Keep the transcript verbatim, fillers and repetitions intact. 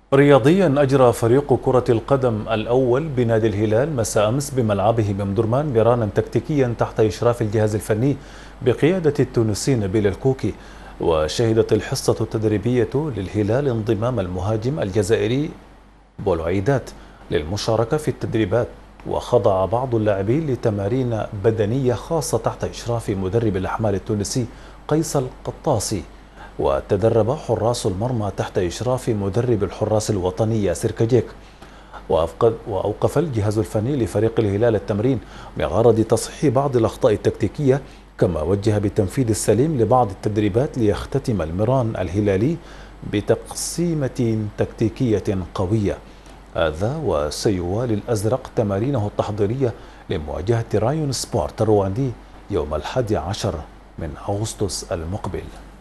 رياضيا أجرى فريق كرة القدم الأول بنادي الهلال مساء أمس بملعبه بمدرمان مرانا تكتيكيا تحت إشراف الجهاز الفني بقيادة التونسي نبيل الكوكي. وشهدت الحصة التدريبية للهلال انضمام المهاجم الجزائري بولعيدات للمشاركة في التدريبات، وخضع بعض اللاعبين لتمارين بدنية خاصة تحت إشراف مدرب الأحمال التونسي قيس القطاسي. وتدرب حراس المرمى تحت إشراف مدرب الحراس الوطني ياسر كجيك. وأوقف الجهاز الفني لفريق الهلال التمرين بغرض تصحيح بعض الأخطاء التكتيكية، كما وجه بالتنفيذ السليم لبعض التدريبات ليختتم المران الهلالي بتقسيمة تكتيكية قوية. هذا وسيوالي الأزرق تمارينه التحضيرية لمواجهة رايون سبورت الرواندي يوم الحادي عشر من أغسطس المقبل.